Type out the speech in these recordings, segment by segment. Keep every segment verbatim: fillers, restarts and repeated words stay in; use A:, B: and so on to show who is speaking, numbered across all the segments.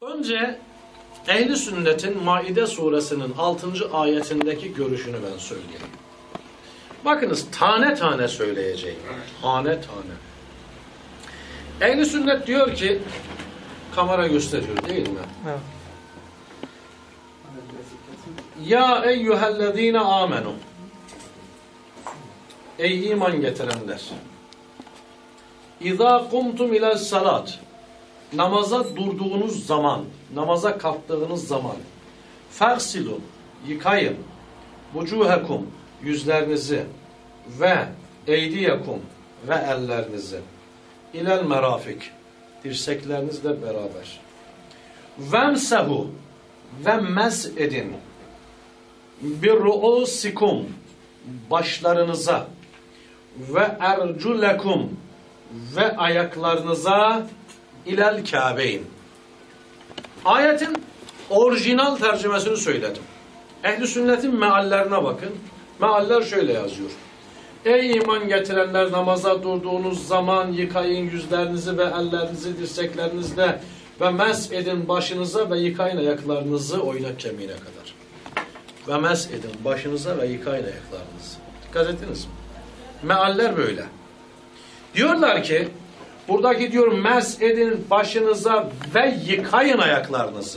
A: Önce Ehl-i Sünnet'in Maide suresinin altıncı ayetindeki görüşünü ben söyleyeyim. Bakınız tane tane söyleyeceğim. Tane tane. Ehl-i Sünnet diyor ki, kamera gösteriyor değil mi? Evet. Ya eyyühellezine amenu. Ey iman getirenler. İzâ kumtum ilel salat. Namaza durduğunuz zaman, namaza kalktığınız zaman, fersilu, yıkayın, vucuhekum, yüzlerinizi ve eydiyekum ve ellerinizi, ilel merafik, dirseklerinizle beraber, vemsehu ve mes edin, bir ruusikum, başlarınıza ve erculekum ve ayaklarınıza İlel Kâbeyn. Ayetin orijinal tercümesini söyledim. Ehl-i Sünnet'in meallerine bakın. Mealler şöyle yazıyor. Ey iman getirenler, namaza durduğunuz zaman yıkayın yüzlerinizi ve ellerinizi dirseklerinizle ve mes edin başınıza ve yıkayın ayaklarınızı oynak kemiğine kadar. Ve mes edin başınıza ve yıkayın ayaklarınızı. Dikkat ettiniz mi? Mealler böyle. Diyorlar ki buradaki diyor mes edin başınıza ve yıkayın ayaklarınızı.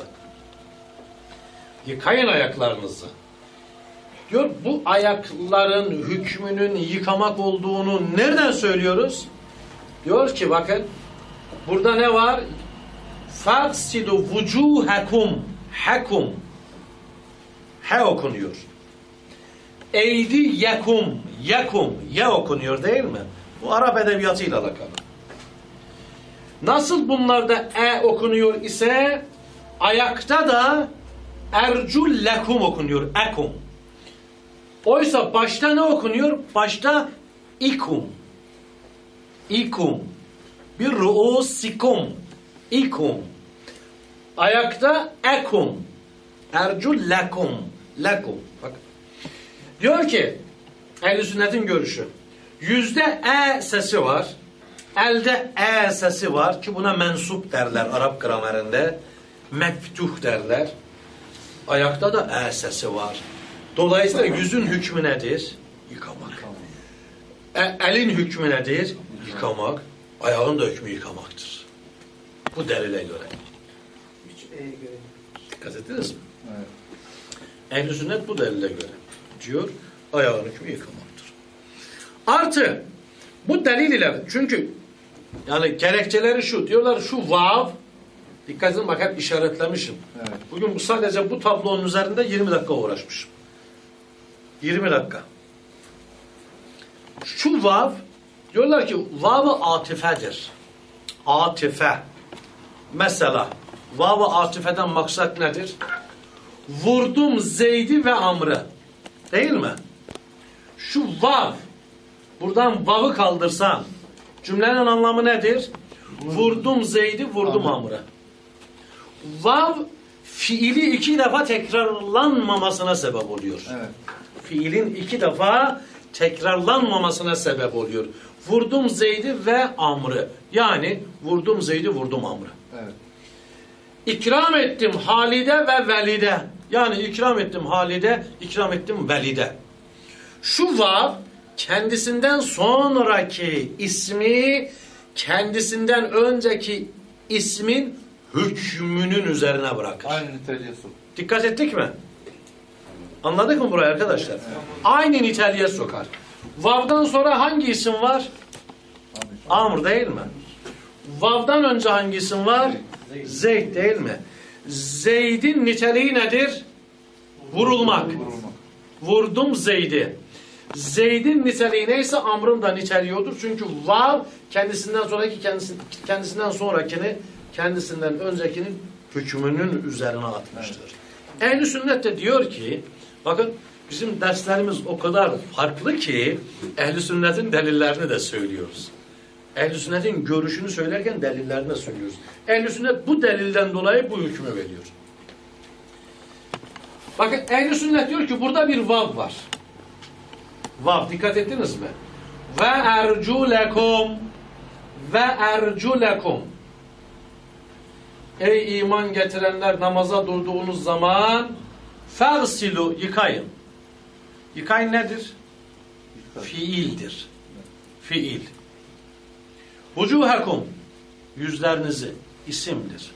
A: Yıkayın ayaklarınızı. Diyor bu ayakların hükmünün yıkamak olduğunu nereden söylüyoruz? Diyor ki bakın burada ne var? Fagsilu vucuhekum hekum he okunuyor. Eydi yekum yekum ye okunuyor değil mi? Bu Arap edebiyatıyla alakalı. Nasıl bunlarda e okunuyor ise ayakta da ercullekum okunuyor. Ekum. Oysa başta ne okunuyor? Başta ikum. İkum. Bir ruusikum. İkum. Ayakta ekum. Ercullekum. Lekum. Bak. Diyor ki Ehl-i Sünnet'in görüşü. Yüzde e sesi var. Elde e sesi var ki buna mensup derler Arap gramerinde. Meftuh derler. Ayakta da e sesi var. Dolayısıyla yüzün hükmü nedir? Yıkamak. E, elin hükmü nedir? Yıkamak. Ayağın da hükmü yıkamaktır. Bu delile göre. Dikkat ettiniz mi? Evet. Ehl-i Sünnet bu delile göre diyor, ayağın hükmü yıkamaktır. Artı bu delil ile çünkü yani gerekçeleri şu diyorlar şu vav dikkat edin bak hep işaretlemişim. Evet. Bugün bu sadece bu tablonun üzerinde yirmi dakika uğraşmışım. yirmi dakika. Şu vav diyorlar ki vav-ı atifedir. Atife. Mesela vav-ı atifeden maksat nedir? Vurdum Zeyd'i ve Amr'ı. Değil mi? Şu vav buradan vav'ı kaldırsan cümlenin anlamı nedir? Vurdum Zeyd'i, vurdum Amr'ı. Vav fiili iki defa tekrarlanmamasına sebep oluyor. Evet. Fiilin iki defa tekrarlanmamasına sebep oluyor. Vurdum Zeyd'i ve Amr'ı. Yani vurdum Zeyd'i, vurdum Amr'ı. Evet. İkram ettim Halide ve Velide. Yani ikram ettim Halide, ikram ettim Velide. Şu vav kendisinden sonraki ismi kendisinden önceki ismin hükmünün üzerine bırakır.
B: Aynı niteliğe sok.
A: Dikkat ettik mi? Anladık mı burayı arkadaşlar? Evet. Aynı niteliğe sokar. Vav'dan sonra hangi isim var? Amr değil mi? Vav'dan önce hangi isim var? Zeyd, Zeyd değil mi? Zeyd'in niteliği nedir? Vurulmak. Vurulmak. Vurdum Zeyd'i. Zeyd'in niteliği neyse Amr'ın da niteliği odur. Çünkü vav kendisinden sonraki kendisi, kendisinden sonrakini kendisinden öncekinin hükmünün üzerine atmıştır. Evet. Ehl-i Sünnet de diyor ki bakın bizim derslerimiz o kadar farklı ki Ehl-i Sünnet'in delillerini de söylüyoruz. Ehl-i Sünnet'in görüşünü söylerken delillerini de söylüyoruz. Ehl-i Sünnet bu delilden dolayı bu hükmü veriyor. Bakın Ehl-i Sünnet diyor ki burada bir vav var. Vav dikkat ettiniz mi? Ve erculekum ve erculekum Ey iman getirenler, namaza durduğunuz zaman fersilu, yıkayın. Yıkayın nedir? Fiildir. Fiil. Vucuhekum, yüzlerinizi, isimdir.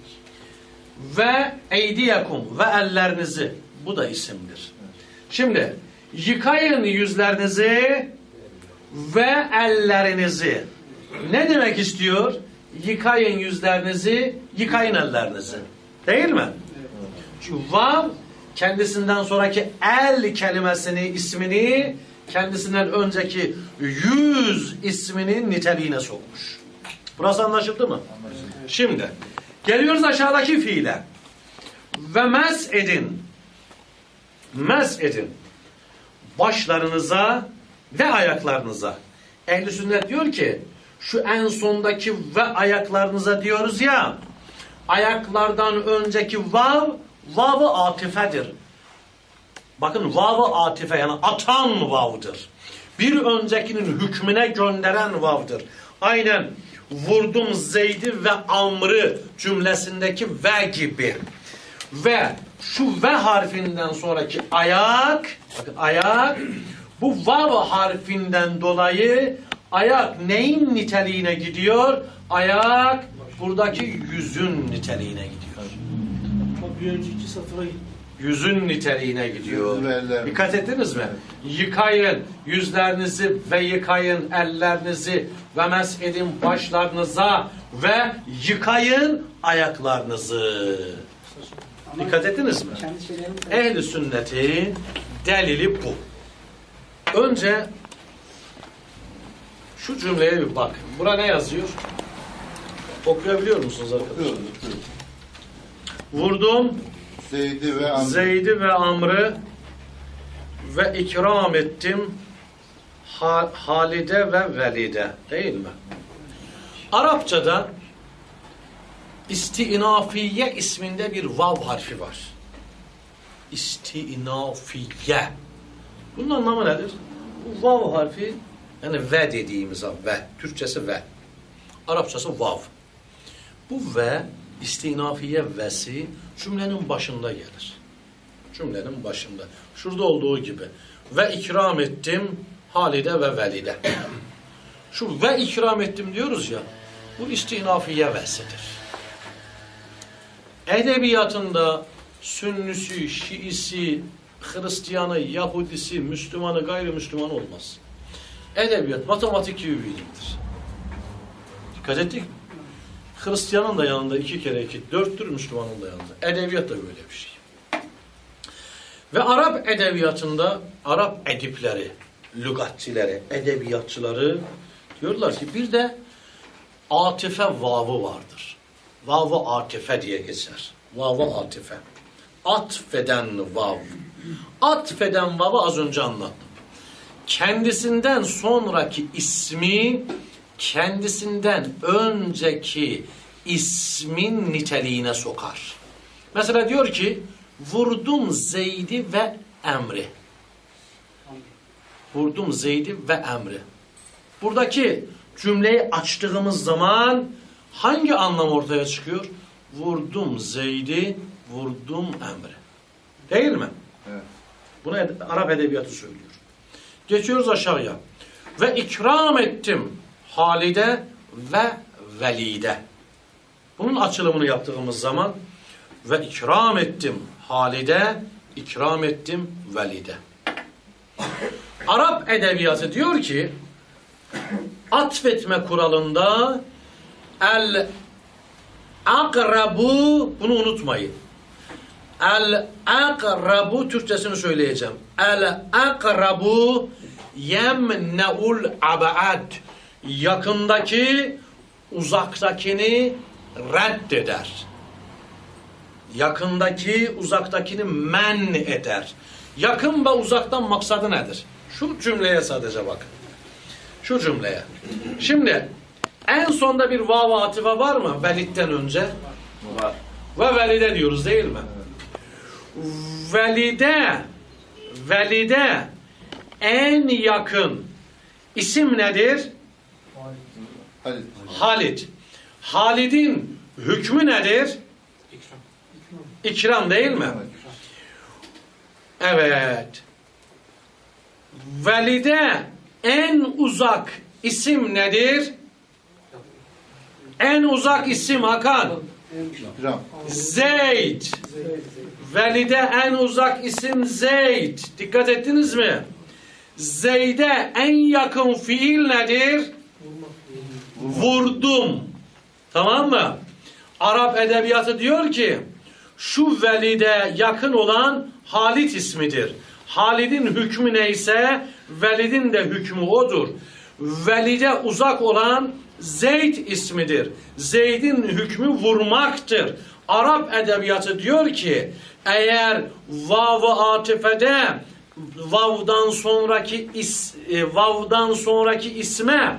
A: Ve eydiyekum, ve ellerinizi, bu da isimdir. Şimdi yıkayın yüzlerinizi ve ellerinizi. Ne demek istiyor? Yıkayın yüzlerinizi, yıkayın ellerinizi. Değil mi? Çünkü vav kendisinden sonraki el kelimesini, ismini kendisinden önceki yüz isminin niteliğine sokmuş. Burası anlaşıldı mı? Anlaşıldı. Şimdi geliyoruz aşağıdaki fiile. Ve mes edin. Mes edin. Başlarınıza ve ayaklarınıza. Ehl-i sünnet diyor ki şu en sondaki ve ayaklarınıza diyoruz ya, ayaklardan önceki vav, vav-ı atifedir. Bakın vav-ı atife yani atan vav'dır. Bir öncekinin hükmüne gönderen vav'dır. Aynen vurdum Zeyd'i ve Amr'ı cümlesindeki ve gibi. Ve şu ve harfinden sonraki ayak, bakın ayak, bu vav harfinden dolayı ayak neyin niteliğine gidiyor? Ayak buradaki yüzün niteliğine gidiyor.
B: Bir önceki satıra gitti.
A: Yüzün niteliğine gidiyor. Dikkat ettiniz mi? Yıkayın yüzlerinizi ve yıkayın ellerinizi ve mesedin başlarınıza ve yıkayın ayaklarınızı. Dikkat ettiniz mi? Ehl-i sünnetin delili bu. Önce şu cümleye bir bakın. Burada ne yazıyor? Okuyabiliyor musunuz arkadaşlar? Vurdum
C: Zeyd'i ve Amr'ı
A: Zeyd'i ve Amr'ı ve ikram ettim Halide ve Velide. Değil mi? Arapçada İsti'nafiye isminde bir vav harfi var. İsti'nafiye. Bunun anlamı nedir? Bu vav harfi yani ve dediğimiz ve. Türkçesi ve. Arapçası vav. Bu ve İstinafiye vesi cümlenin başında gelir. Cümlenin başında. Şurada olduğu gibi. Ve ikram ettim Halide ve Velide. Şu ve ikram ettim diyoruz ya, bu istinafiye vesidir. Edebiyatında Sünnisi, Şiisi, Hristiyanı, Yahudisi, Müslümanı, gayrimüsliman olmaz. Edebiyat, matematik gibi bir bilimdir. Dikkat ettik mi? Hristiyanın da yanında iki kere iki, dörttür, Müslümanın da yanında. Edebiyat da böyle bir şey. Ve Arap edebiyatında, Arap edipleri, lügatçileri, edebiyatçıları diyorlar ki bir de atife vavı vardır. Vavı atife diye geçer. Vavı atife. Atfeden vav. Atfeden vavı az önce anlattım. Kendisinden sonraki ismi kendisinden önceki ismin niteliğine sokar. Mesela diyor ki vurdum Zeyd'i ve Emri. Vurdum Zeyd'i ve Emri. Buradaki cümleyi açtığımız zaman hangi anlam ortaya çıkıyor? Vurdum Zeyd'i, vurdum Emri. Değil mi?
C: Evet.
A: Bunu Arap edebiyatı söylüyor. Geçiyoruz aşağıya. Ve ikram ettim Halide ve Velide. Bunun açılımını yaptığımız zaman ve ikram ettim Halide, ikram ettim Velide. Arap edebiyatı diyor ki atfetme kuralında el akrabu, bunu unutmayın. El akrabu Türkçesini söyleyeceğim. El akrabu yemneul abad. Yakındaki uzaktakini reddeder. Yakındaki uzaktakini men eder. Yakın ve uzaktan maksadı nedir? Şu cümleye sadece bakın. Şu cümleye. Şimdi en sonda bir vav atife var mı? Velid'den önce.
C: Var.
A: Ve velide diyoruz değil mi? Velide Velide en yakın isim nedir?
C: Halid.
A: Halid. Halid'in hükmü nedir?
B: İkram.
A: İkram değil mi? Evet. Velide en uzak isim nedir? En uzak isim Hakan.
C: İkram.
A: Zeyd. Velide en uzak isim Zeyd. Dikkat ettiniz mi? Zeyd'e en yakın fiil nedir? Vurdum. Tamam mı? Arap edebiyatı diyor ki şu velide yakın olan Halit ismidir. Halid'in hükmü neyse velidin de hükmü odur. Velide uzak olan Zeyd ismidir. Zeyd'in hükmü vurmaktır. Arap edebiyatı diyor ki eğer vav-ı atifede vav'dan sonraki is, e, vav'dan sonraki isme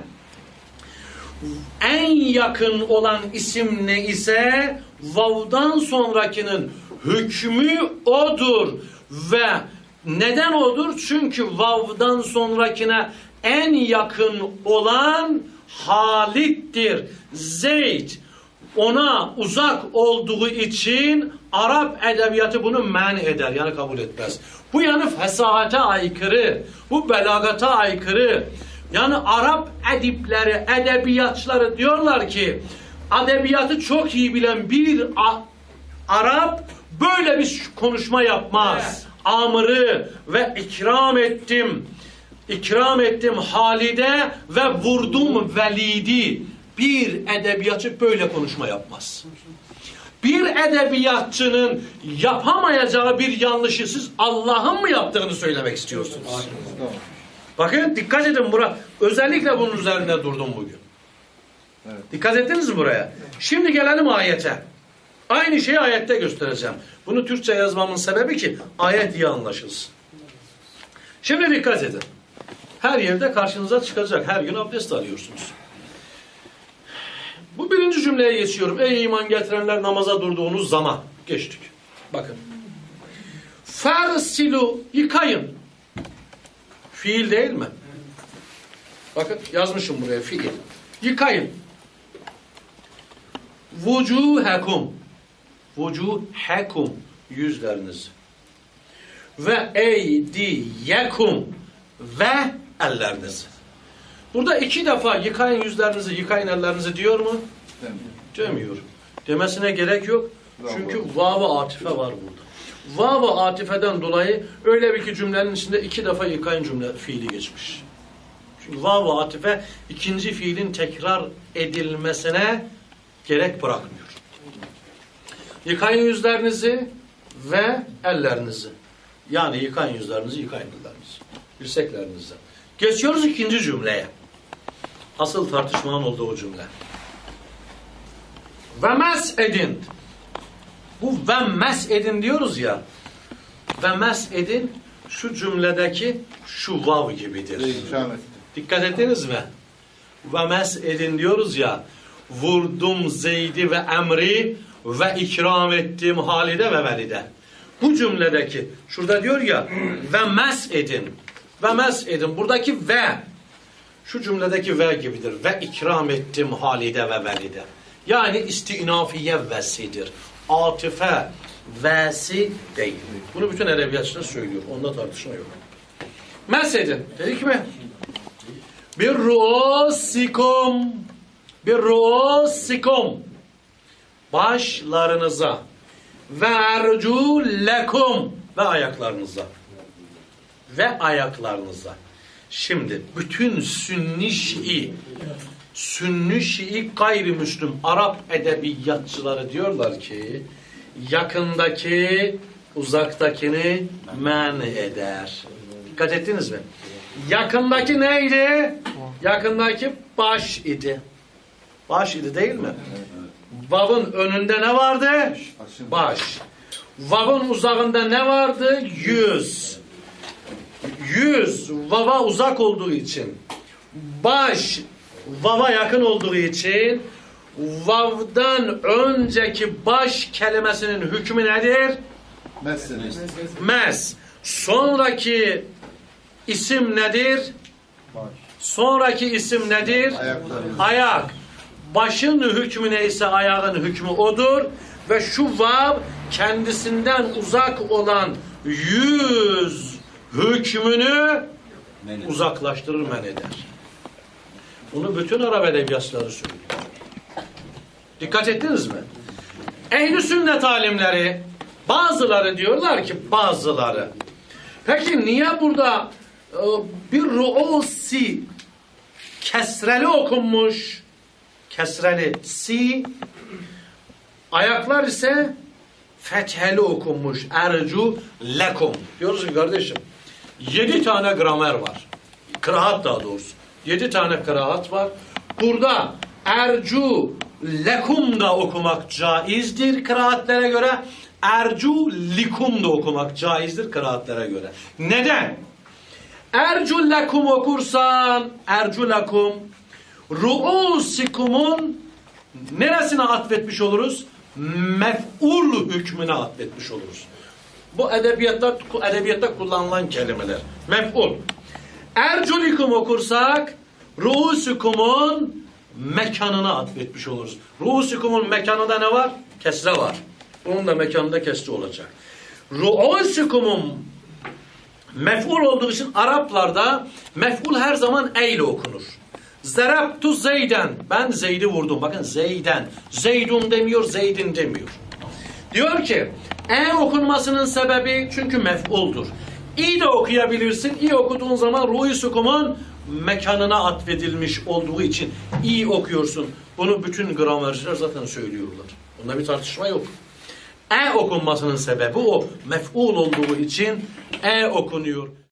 A: en yakın olan isim ne ise vav'dan sonrakinin hükmü odur ve neden odur? Çünkü vav'dan sonrakine en yakın olan Halit'tir. Zeyd ona uzak olduğu için Arap edebiyatı bunu men eder. Yani kabul etmez. Bu yani fesahate aykırı. Bu belagata aykırı. Yani Arap edipleri, edebiyatçıları diyorlar ki edebiyatı çok iyi bilen bir Arap böyle bir konuşma yapmaz. Evet. Amr'ı ve ikram ettim. İkram ettim Halide ve vurdum Velidi. Bir edebiyatçı böyle konuşma yapmaz. Bir edebiyatçının yapamayacağı bir yanlışı siz Allah'ın mı yaptığını söylemek istiyorsunuz? Bakın dikkat edin bura. Özellikle bunun üzerinde durdum bugün. Evet. Dikkat ettiniz mi buraya? Şimdi gelelim ayete. Aynı şeyi ayette göstereceğim. Bunu Türkçe yazmamın sebebi ki ayet iyi anlaşılsın. Şimdi dikkat edin. Her yerde karşınıza çıkacak. Her gün abdest alıyorsunuz. Bu birinci cümleye geçiyorum. Ey iman getirenler namaza durduğunuz zaman. Geçtik. Bakın. Fersilu yıkayın. Fiil değil mi? Bakın yazmışım buraya fiil. Yıkayın. Vucuhekum. Vucuhekum. Yüzleriniz. Ve eydiyekum. Ve ellerinizi. Burada iki defa yıkayın yüzlerinizi, yıkayın ellerinizi diyor mu? Demiyor. Demiyor. Demesine gerek yok. Çünkü vav-ı atife var burada. Vav-ı atifeden dolayı öyle bir ki cümlenin içinde iki defa yıkayın cümle fiili geçmiş. Çünkü vav-ı atife ikinci fiilin tekrar edilmesine gerek bırakmıyor. Yıkayın yüzlerinizi ve ellerinizi. Yani yıkayın yüzlerinizi, yıkayın ellerinizi. Dirseklerinizi. Geçiyoruz ikinci cümleye. Asıl tartışmanın olduğu cümle. Ve mes edin. Bu ve mes edin diyoruz ya. Ve mes edin şu cümledeki şu vav gibidir. Dikkat ettiniz mi? Ve mes edin diyoruz ya. Vurdum Zeyd'i ve Emri ve ikram ettim Halide ve Velide. Bu cümledeki şurada diyor ya ve mes edin. Ve mes edin. Buradaki ve şu cümledeki ve gibidir. Ve ikram ettim Halide ve Velide. Yani istinafiye vesidir. Atife vesi değil. Bunu bütün edebiyatçılar söylüyor. Onda tartışma yok. Mes edin. Dedik mi? Bir ruosikum bir ruosikum başlarınıza ve erculekum ve ayaklarınıza ve ayaklarınıza. Şimdi bütün Sünni Şii Sünni Şii gayrimüslim Arap edebiyatçıları diyorlar ki yakındaki uzaktakini men eder. Dikkat ettiniz mi? Yakındaki neydi? Yakındaki baş idi. Baş idi değil mi? Vav'ın önünde ne vardı? Baş. Vav'ın uzağında ne vardı? Yüz. Yüz Vav'a uzak olduğu için, baş Vav'a yakın olduğu için Vav'dan önceki baş kelimesinin hükmü nedir?
C: Mes.
A: Mes. Sonraki isim nedir?
C: Baş.
A: Sonraki isim nedir?
C: Ayaklarınız.
A: Ayak. Başın hükmü neyse ayağın hükmü odur. Ve şu vav kendisinden uzak olan yüz hükmünü uzaklaştırır, men eder. Bunu bütün Arap edebiyatları söylüyor. Dikkat ettiniz mi? Ehl-i sünnet alimleri, bazıları diyorlar ki, bazıları. Peki niye burada e, bir ru'usi kesreli okunmuş? Kesreli si, ayaklar ise fetheli okunmuş. Ercu lekum. Diyoruz ki kardeşim, yedi tane gramer var. Kıraat daha doğrusu. Yedi tane kıraat var. Burada ercu lekum da okumak caizdir kıraatlere göre. Ercu likum da okumak caizdir kıraatlere göre. Neden? Ercu lekum okursan, ercu lekum, ru'usikumun neresine atfetmiş oluruz? Mef'ul hükmüne atfetmiş oluruz. Bu edebiyatta, edebiyatta kullanılan kelimeler. Mef'ul. Erculikum okursak ru'usukumun mekanına atfetmiş oluruz. Ru'usukumun mekanında ne var? Kesre var. Bunun da mekanında kesre olacak. Ru'usukumun mef'ul olduğu için Araplarda mef'ul her zaman e ile okunur. Zerabtu Zeyden. Ben Zeyd'i vurdum. Bakın Zeyden. Zeydun demiyor, Zeydin demiyor. Diyor ki e okunmasının sebebi çünkü mef'uldur. İ de okuyabilirsin. İ okuduğun zaman ruh-i sukumun mekanına atfedilmiş olduğu için i okuyorsun. Bunu bütün gramerciler zaten söylüyorlar. Bunda bir tartışma yok. E okunmasının sebebi o. Mef'ul olduğu için e okunuyor.